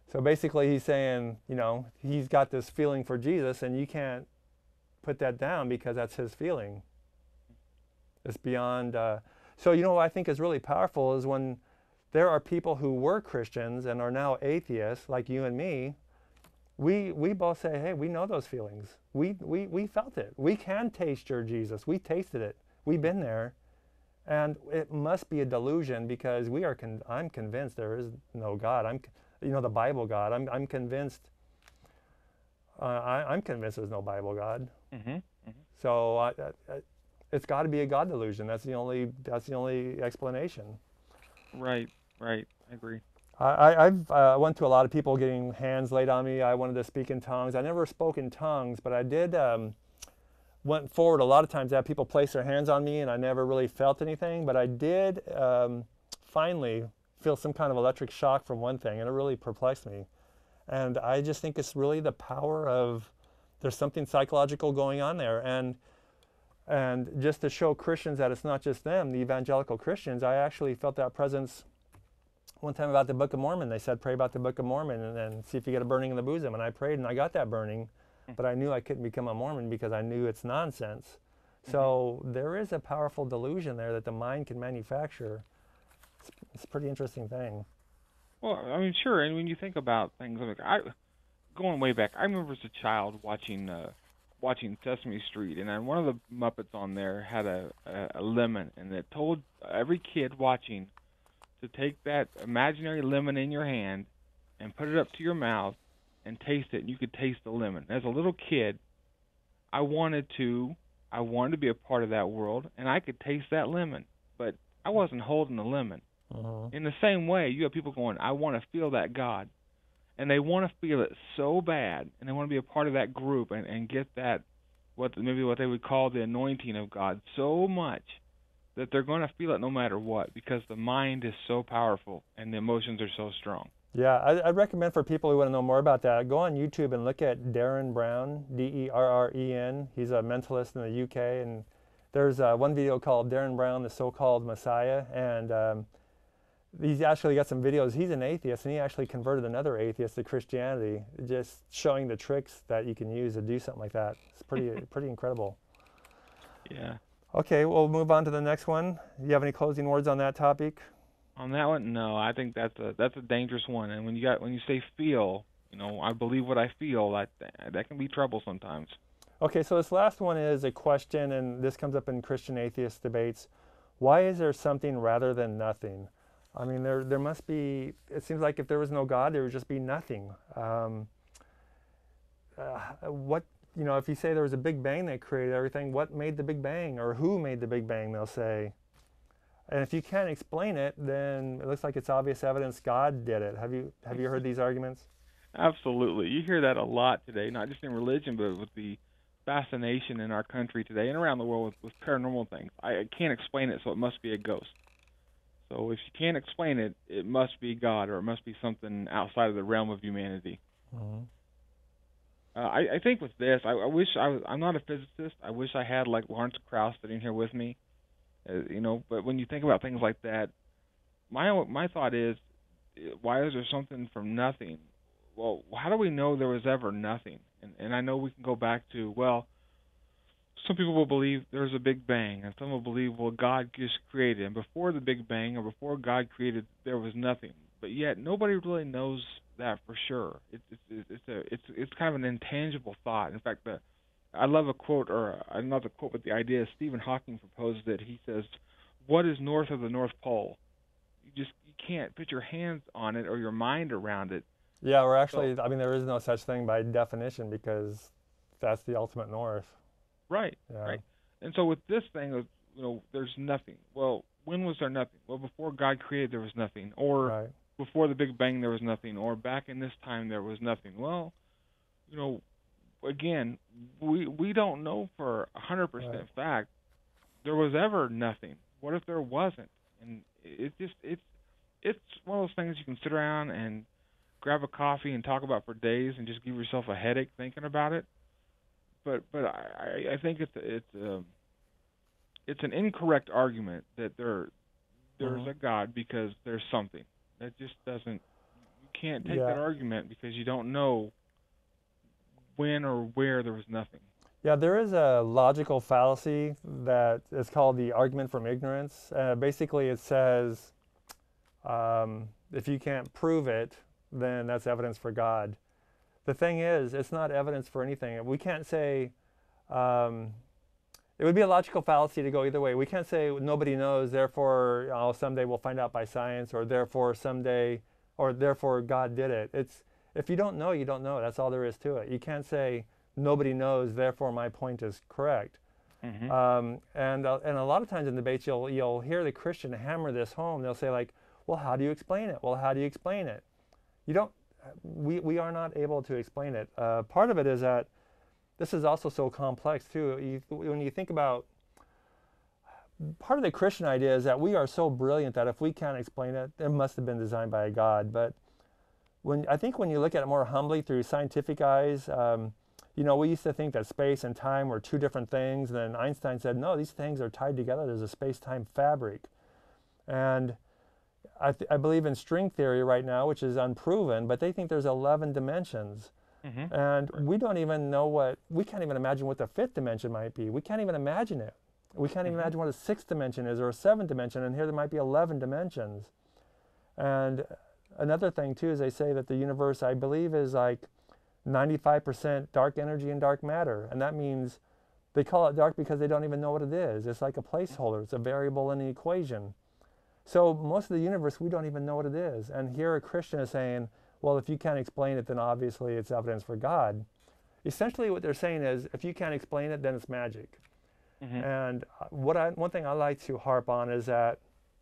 A: So basically he's saying, he's got this feeling for Jesus and you can't put that down because that's his feeling. It's beyond. So what I think is really powerful is when there are people who were Christians and are now atheists, like you and me. We both say, hey, we know those feelings. We felt it. We can taste your Jesus. We tasted it. We've been there, and it must be a delusion because I'm convinced there is no God. The Bible God. I'm convinced. I'm convinced there's no Bible God.
B: Mm-hmm. Mm-hmm.
A: So it's got to be a God delusion. That's the only explanation.
B: Right. I agree.
A: I've went to a lot of people getting hands laid on me. I wanted to speak in tongues. I never spoke in tongues, but I did went forward a lot of times to have people place their hands on me, and I never really felt anything. But I did finally feel some kind of electric shock from one thing, and it really perplexed me. And I just think it's really the power of there's something psychological going on there, and just to show Christians that it's not just them, the evangelical Christians. I actually felt that presence one time about the Book of Mormon. They said, pray about the Book of Mormon and then see if you get a burning in the bosom. And I prayed and I got that burning, but I knew I couldn't become a Mormon because I knew it's nonsense. So there is a powerful delusion there that the mind can manufacture. It's a pretty interesting thing.
B: Well, I mean, sure. And when you think about things, going way back, I remember as a child watching Sesame Street, and one of the Muppets on there had a lemon, and it told every kid watching to take that imaginary lemon in your hand and put it up to your mouth and taste it, and you could taste the lemon. As a little kid, I wanted to be a part of that world, and I could taste that lemon, but I wasn't holding the lemon. In the same way, you have people going, I want to feel that God, and they want to feel it so bad, and they want to be a part of that group and get that, maybe what they would call the anointing of God so much that they're going to feel it no matter what, because the mind is so powerful and the emotions are so strong.
A: Yeah, I'd recommend for people who want to know more about that, go on YouTube and look at Darren Brown, Derren. He's a mentalist in the UK, and there's one video called Darren Brown, the So-Called Messiah, and he's actually got some videos. He's an atheist, and he actually converted another atheist to Christianity, just showing the tricks that you can use to do something like that. It's pretty incredible.
B: Yeah.
A: Okay, we'll move on to the next one. Do you have any closing words on that topic?
B: On that one, no. I think that's a dangerous one. And when you say feel, I believe what I feel. That can be trouble sometimes.
A: Okay, so this last one is a question, and this comes up in Christian atheist debates. Why is there something rather than nothing? I mean, there must be. It seems like if there was no God, there would just be nothing. If you say there was a Big Bang that created everything, what made the Big Bang, or who made the Big Bang? They'll say. And if you can't explain it, then it looks like it's obvious evidence God did it. Have you heard these arguments?
B: Absolutely. You hear that a lot today, not just in religion, but with the fascination in our country today and around the world with paranormal things. I can't explain it, so it must be a ghost. So if you can't explain it, it must be God, or it must be something outside of the realm of humanity.
A: Mm-hmm.
B: I think with this, I wish I'm not a physicist. I wish I had like Lawrence Krauss sitting here with me. But when you think about things like that, my thought is, why is there something from nothing? Well, how do we know there was ever nothing? And I know we can go back to, well, some people will believe there's a Big Bang, and some will believe, well, God just created, and before the Big Bang or before God created, there was nothing. But yet nobody really knows that for sure. It's kind of an intangible thought. In fact, I love a quote, or not the quote, but the idea. Stephen Hawking proposed it. He says, "What is north of the North Pole?" You can't put your hands on it or your mind around it.
A: Yeah, we're actually. I mean, there is no such thing by definition because that's the ultimate north.
B: Right.
A: Yeah.
B: Right. And so with this thing, there's nothing. Well, when was there nothing? Well, before God created, there was nothing, or
A: Right.
B: before the Big Bang, there was nothing, or back in this time, there was nothing. Well, again, we don't know for 100% fact there was ever nothing. What if there wasn't? And it's one of those things you can sit around and grab a coffee and talk about for days and just give yourself a headache thinking about it. But I think it's an incorrect argument that there's a God because there's something that just doesn't. You can't take
A: Yeah.
B: that argument because you don't know when or where there was nothing.
A: Yeah, there is a logical fallacy that is called the argument from ignorance. Basically, it says if you can't prove it, then that's evidence for God. The thing is, it's not evidence for anything. We can't say, it would be a logical fallacy to go either way. We can't say nobody knows, therefore someday we'll find out by science, or therefore someday, or therefore God did it. It's, if you don't know, you don't know. That's all there is to it. You can't say nobody knows, therefore my point is correct. And a lot of times in debates, you'll hear the Christian hammer this home. They'll say like, well, how do you explain it? Well, how do you explain it? You don't. We are not able to explain it. Part of it is that this is also so complex too. When you think about, part of the Christian idea is that we are so brilliant that if we can't explain it, it must have been designed by a God. But I think when you look at it more humbly through scientific eyes, you know, we used to think that space and time were two different things. And then Einstein said, no, these things are tied together. There's a space-time fabric. And I believe in string theory right now, which is unproven, but they think there's 11 dimensions. And we don't even know we can't even imagine what the fifth dimension might be. We can't even imagine it. We can't even imagine what a sixth dimension is or a seventh dimension, and here there might be 11 dimensions. And another thing too is they say that the universe, I believe, is like 95% dark energy and dark matter. And that means they call it dark because they don't even know what it is. It's like a placeholder. It's a variable in the equation. So most of the universe, we don't even know what it is. And here a Christian is saying, well, if you can't explain it, then obviously it's evidence for God. Essentially what they're saying is, if you can't explain it, then it's magic. And one thing I like to harp on is that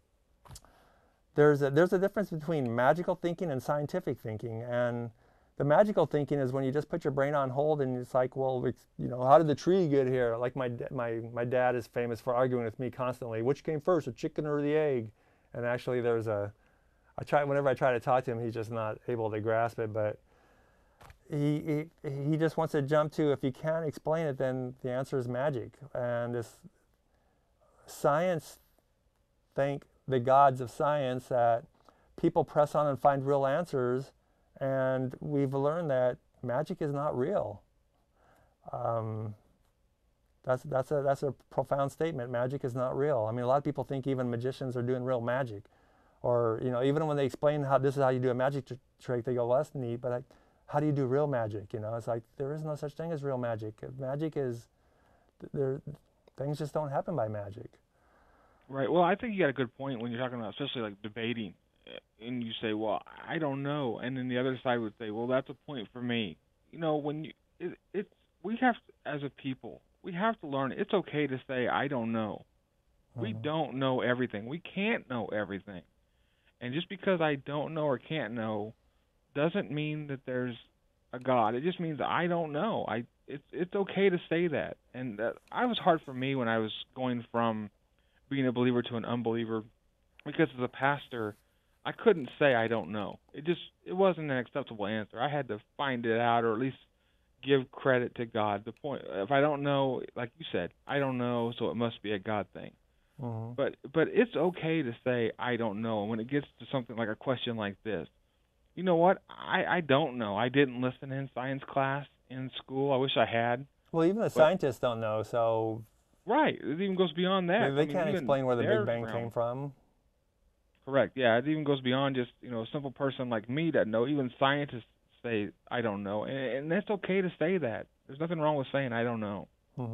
A: there's a difference between magical thinking and scientific thinking. And the magical thinking is when you just put your brain on hold and it's like, well, you know, how did the tree get here? Like my dad is famous for arguing with me constantly. Which came first, the chicken or the egg? And actually whenever I try to talk to him, he's just not able to grasp it. But he just wants to jump to, if you can't explain it, then the answer is magic. And this science, thank the gods of science, that people press on and find real answers. And we've learned that magic is not real. That's a profound statement. Magic is not real. I mean, a lot of people think even magicians are doing real magic. Or, you know, even when they explain how this is how you do a magic trick, they go, well, that's neat, but how do you do real magic? You know, it's like, there is no such thing as real magic. Magic is, things just don't happen by magic.
B: Right. Well, I think you got a good point when you're talking about, especially like debating, and you say, well, I don't know. And then the other side would say, well, that's a point for me. You know, when we have to, as a people, we have to learn, it's okay to say, I don't know. We don't know everything. We can't know everything. And just because I don't know or can't know doesn't mean that there's a God. It just means I don't know. It's okay to say that. And that was hard for me when I was going from being a believer to an unbeliever, because as a pastor, I couldn't say I don't know. It wasn't an acceptable answer. I had to find it out, or at least give credit to God. The point, if I don't know, like you said, I don't know, so it must be a God thing. But it's okay to say I don't know. And when it gets to something like a question like this, you know what? I don't know. I didn't listen in science class in school. I wish I had.
A: Well, even the scientists don't know, so...
B: Right. It even goes beyond that.
A: They can't explain where the Big Bang came from.
B: Correct. Yeah, it even goes beyond just, you know, a simple person like me that know. Even scientists say, I don't know. And that's okay to say that. There's nothing wrong with saying I don't know.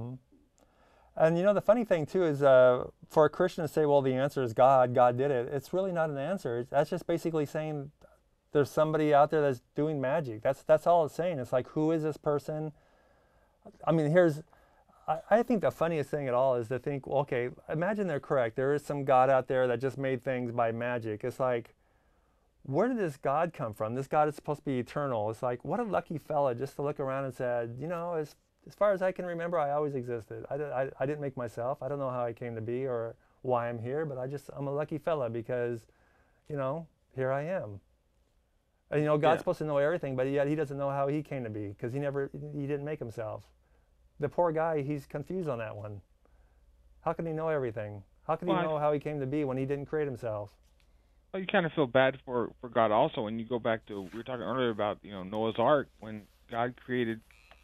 A: And you know, the funny thing too is for a Christian to say, well, the answer is God, God did it. It's really not an answer. That's just basically saying there's somebody out there that's doing magic. That's all it's saying. It's like, who is this person? I mean, I think the funniest thing at all is to think, well, okay, imagine they're correct. There is some God out there that just made things by magic. It's like, where did this God come from? This God is supposed to be eternal. It's like, what a lucky fella just to look around and said, you know, as far as I can remember, I always existed. I didn't make myself. I don't know how I came to be or why I'm here, but I'm a lucky fella because, you know, here I am. And, you know, God's supposed to know everything, but yet he doesn't know how he came to be because he didn't make himself. The poor guy, he's confused on that one. How can he know everything? How can he know how he came to be when he didn't create himself?
B: Well, you kind of feel bad for God also when you go back to, we were talking earlier about, Noah's Ark, when God created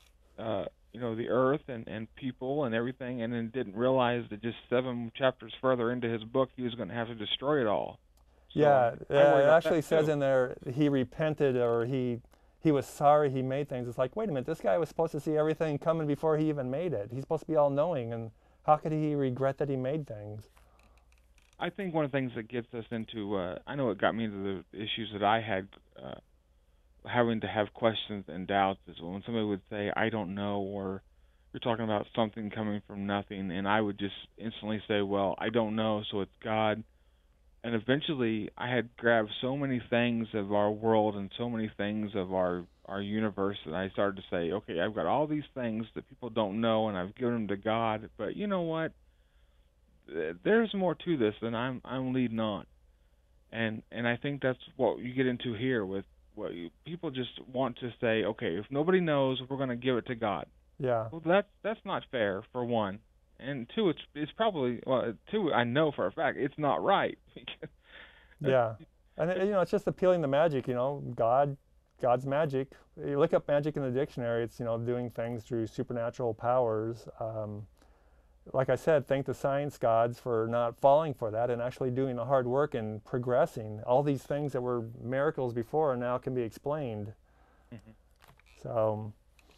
B: the earth and people and everything, and then didn't realize that just 7 chapters further into his book he was going to have to destroy it all. So
A: Yeah,
B: I worry
A: it
B: about
A: actually
B: that
A: says
B: too.
A: in there he repented, or he was sorry he made things. It's like, wait a minute, this guy was supposed to see everything coming before he even made it. He's supposed to be all knowing, and how could he regret that he made things?
B: I think one of the things that gets us into, I know it got me into the issues that I had, having to have questions and doubts, is when somebody would say, I don't know, or you're talking about something coming from nothing, and I would just instantly say, well, I don't know, so it's God. And eventually I had grabbed so many things of our world and so many things of our universe that I started to say, okay, I've got all these things that people don't know, and I've given them to God, but you know what? There's more to this than I'm leading on. And I think that's what you get into here with people just want to say, okay, if nobody knows, we're going to give it to God.
A: Yeah,
B: Well, that's not fair, for one, and two, it's probably, well, two, I know for a fact it's not right. That's,
A: yeah. And it's just appealing to magic, God's magic. You look up magic in the dictionary, it's, doing things through supernatural powers. Like I said, thank the science gods for not falling for that and actually doing the hard work and progressing. All these things that were miracles before now can be explained.
B: mhm.
A: So,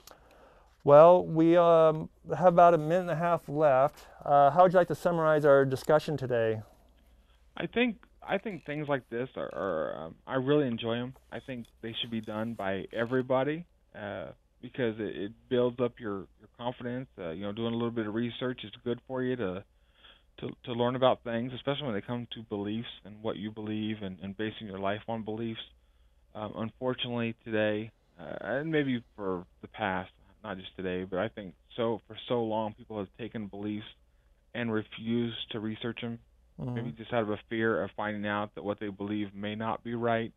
A: well, we have about a minute and a half left. How would you like to summarize our discussion today?
B: I think things like this I really enjoy them. I think they should be done by everybody, uh, because it builds up your confidence. Doing a little bit of research is good for you to learn about things, especially when they come to beliefs and what you believe, and basing your life on beliefs. Unfortunately, today, and maybe for the past, not just today, but I think so for so long, people have taken beliefs and refused to research them,
A: Hmm.
B: maybe just out of a fear of finding out that what they believe may not be right,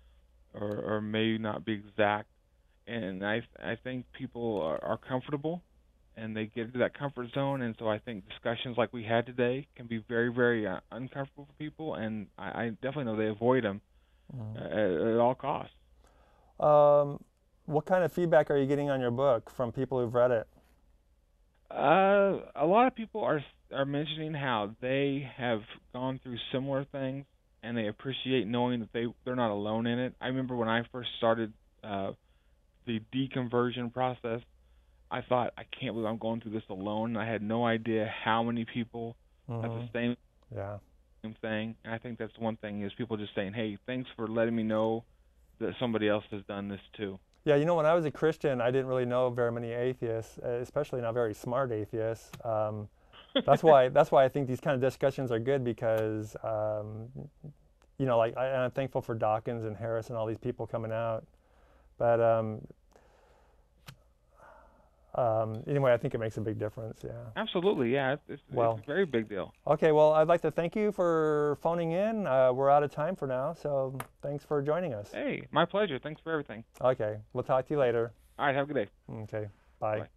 B: or may not be exact. And I think people are comfortable, and they get into that comfort zone, and so I think discussions like we had today can be very, very uncomfortable for people, and I definitely know they avoid them at all costs.
A: Um, what kind of feedback are you getting on your book from people who've read it?
B: A lot of people are mentioning how they have gone through similar things, and they appreciate knowing that they're not alone in it. I remember when I first started the deconversion process, I thought, I can't believe I'm going through this alone. And I had no idea how many people have the
A: Hmm.
B: same
A: Yeah.
B: thing. And I think that's one thing, is people just saying, hey, thanks for letting me know that somebody else has done this too.
A: Yeah, when I was a Christian, I didn't really know very many atheists, especially not very smart atheists. That's why I think these kind of discussions are good because, and I'm thankful for Dawkins and Harris and all these people coming out. But anyway, I think it makes a big difference. Yeah.
B: Absolutely, yeah. It's
A: Well,
B: a very big deal.
A: okay. Well, I'd like to thank you for phoning in. We're out of time for now, so thanks for joining us.
B: Hey, my pleasure. Thanks for everything.
A: Okay. We'll talk to you later.
B: All right, have a good day.
A: Okay. Bye.
B: Bye.